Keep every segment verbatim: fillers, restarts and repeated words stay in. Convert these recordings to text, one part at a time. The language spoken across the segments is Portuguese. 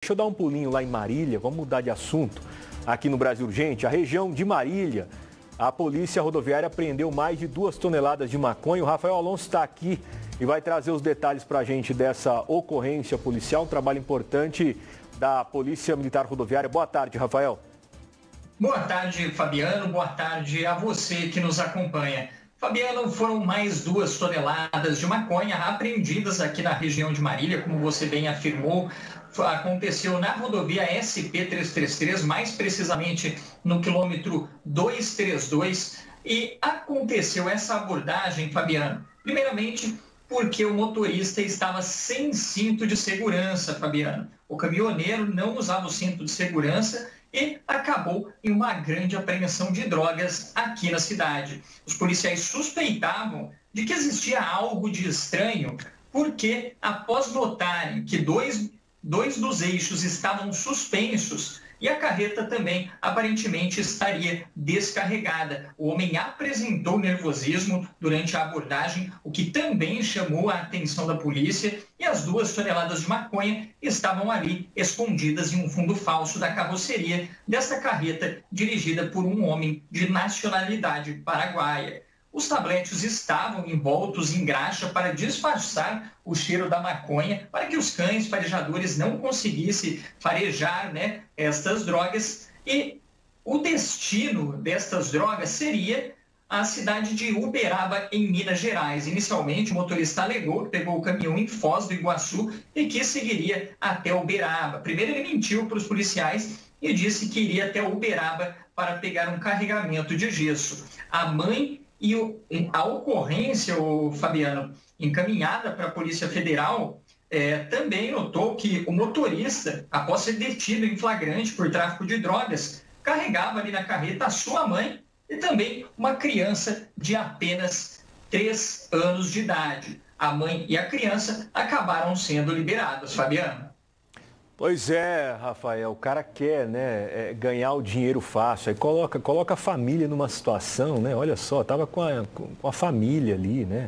Deixa eu dar um pulinho lá em Marília, vamos mudar de assunto aqui no Brasil Urgente. A região de Marília, a polícia rodoviária apreendeu mais de duas toneladas de maconha. O Rafael Alonso está aqui e vai trazer os detalhes para a gente dessa ocorrência policial, um trabalho importante da Polícia Militar Rodoviária. Boa tarde, Rafael. Boa tarde, Fabiano. Boa tarde a você que nos acompanha. Fabiano, foram mais duas toneladas de maconha apreendidas aqui na região de Marília, como você bem afirmou. Aconteceu na rodovia S P trezentos e trinta e três, mais precisamente no quilômetro duzentos e trinta e dois, e aconteceu essa abordagem, Fabiano, primeiramente porque o motorista estava sem cinto de segurança, Fabiano. O caminhoneiro não usava o cinto de segurança e acabou em uma grande apreensão de drogas aqui na cidade. Os policiais suspeitavam de que existia algo de estranho, porque após notarem que dois, dois dos eixos estavam suspensos e a carreta também aparentemente estaria descarregada, o homem apresentou nervosismo durante a abordagem, o que também chamou a atenção da polícia, e as duas toneladas de maconha estavam ali escondidas em um fundo falso da carroceria dessa carreta dirigida por um homem de nacionalidade paraguaia. Os tabletes estavam envoltos em graxa para disfarçar o cheiro da maconha, para que os cães farejadores não conseguissem farejar, né, estas drogas. E o destino destas drogas seria a cidade de Uberaba, em Minas Gerais. Inicialmente, o motorista alegou que pegou o caminhão em Foz do Iguaçu e que seguiria até Uberaba. Primeiro, ele mentiu para os policiais e disse que iria até Uberaba para pegar um carregamento de gesso. A mãe e a ocorrência, o Fabiano, encaminhada para a Polícia Federal, é, também notou que o motorista, após ser detido em flagrante por tráfico de drogas, carregava ali na carreta a sua mãe e também uma criança de apenas três anos de idade. A mãe e a criança acabaram sendo liberadas, Fabiano. Pois é, Rafael, o cara quer, né, é, ganhar o dinheiro fácil, aí coloca, coloca a família numa situação, né, olha só, tava com a, com a família ali, né,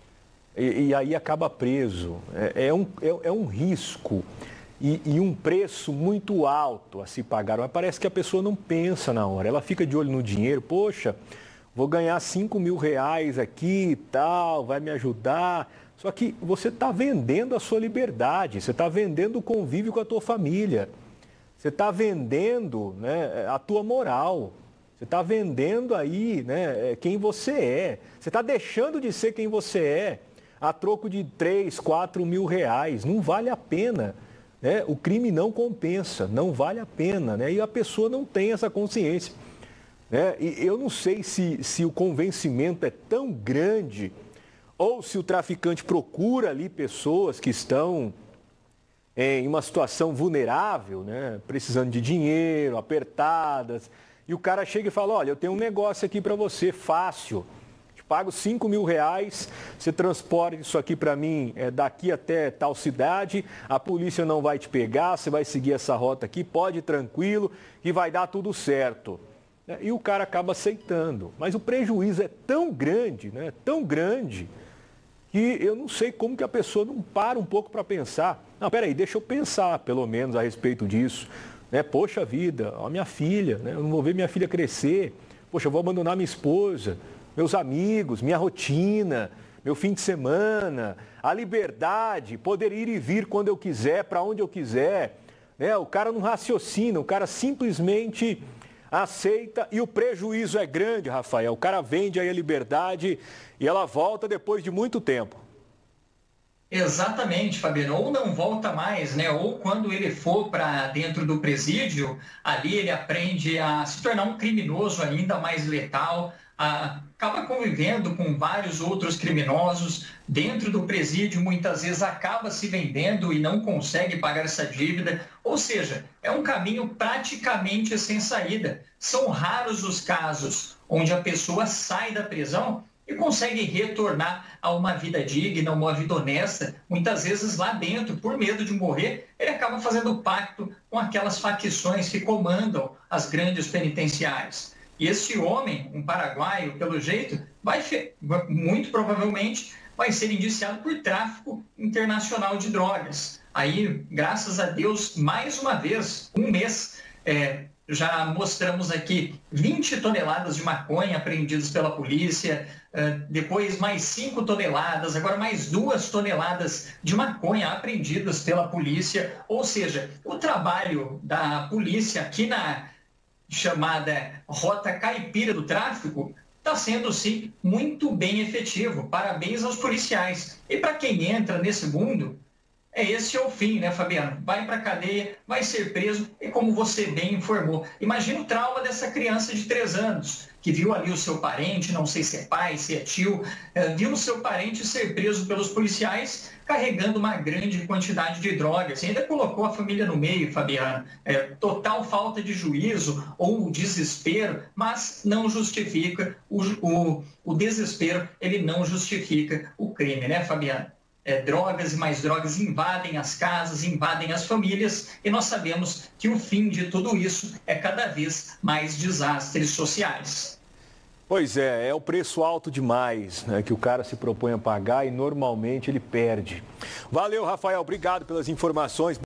e, e aí acaba preso. É, é, um, é, é um risco e, e um preço muito alto a se pagar, mas parece que a pessoa não pensa na hora, ela fica de olho no dinheiro, poxa, vou ganhar cinco mil reais aqui e tal, vai me ajudar. Só que você está vendendo a sua liberdade, você está vendendo o convívio com a tua família, você está vendendo, né, a tua moral, você está vendendo aí, né, quem você é, você está deixando de ser quem você é a troco de três, quatro mil reais, não vale a pena, né? O crime não compensa, não vale a pena, né? E a pessoa não tem essa consciência, né? E eu não sei se, se o convencimento é tão grande, ou se o traficante procura ali pessoas que estão em uma situação vulnerável, né, precisando de dinheiro, apertadas, e o cara chega e fala, olha, eu tenho um negócio aqui para você, fácil, te pago cinco mil reais, você transporta isso aqui para mim é, daqui até tal cidade, a polícia não vai te pegar, você vai seguir essa rota aqui, pode ir tranquilo, e vai dar tudo certo. E o cara acaba aceitando, mas o prejuízo é tão grande, né, tão grande, que eu não sei como que a pessoa não para um pouco para pensar. Não, peraí, deixa eu pensar pelo menos a respeito disso. Né? Poxa vida, a minha filha, né? Eu não vou ver minha filha crescer. Poxa, eu vou abandonar minha esposa, meus amigos, minha rotina, meu fim de semana, a liberdade, poder ir e vir quando eu quiser, para onde eu quiser. Né? O cara não raciocina, o cara simplesmente aceita e o prejuízo é grande, Rafael. O cara vende aí a liberdade e ela volta depois de muito tempo. Exatamente, Fabiano. Ou não volta mais, né? Ou quando ele for para dentro do presídio, ali ele aprende a se tornar um criminoso ainda mais letal, a, acaba convivendo com vários outros criminosos dentro do presídio, muitas vezes acaba se vendendo e não consegue pagar essa dívida. Ou seja, é um caminho praticamente sem saída. São raros os casos onde a pessoa sai da prisão e consegue retornar a uma vida digna, uma vida honesta. Muitas vezes lá dentro, por medo de morrer, ele acaba fazendo pacto com aquelas facções que comandam as grandes penitenciárias. E esse homem, um paraguaio, pelo jeito, vai muito provavelmente vai ser indiciado por tráfico internacional de drogas. Aí, graças a Deus, mais uma vez, um mês, é, já mostramos aqui vinte toneladas de maconha apreendidas pela polícia, depois mais cinco toneladas, agora mais duas toneladas de maconha apreendidas pela polícia. Ou seja, o trabalho da polícia aqui na chamada Rota Caipira do Tráfico está sendo, sim, muito bem efetivo. Parabéns aos policiais. E para quem entra nesse mundo, é esse é o fim, né, Fabiano? Vai para a cadeia, vai ser preso e, como você bem informou, imagina o trauma dessa criança de três anos, que viu ali o seu parente, não sei se é pai, se é tio, viu o seu parente ser preso pelos policiais carregando uma grande quantidade de drogas. E ainda colocou a família no meio, Fabiano. É, total falta de juízo ou desespero, mas não justifica o, o, o desespero, ele não justifica o crime, né, Fabiano? É, drogas e mais drogas invadem as casas, invadem as famílias, e nós sabemos que o fim de tudo isso é cada vez mais desastres sociais. Pois é, é o preço alto demais, né, que o cara se propõe a pagar e normalmente ele perde. Valeu, Rafael, obrigado pelas informações.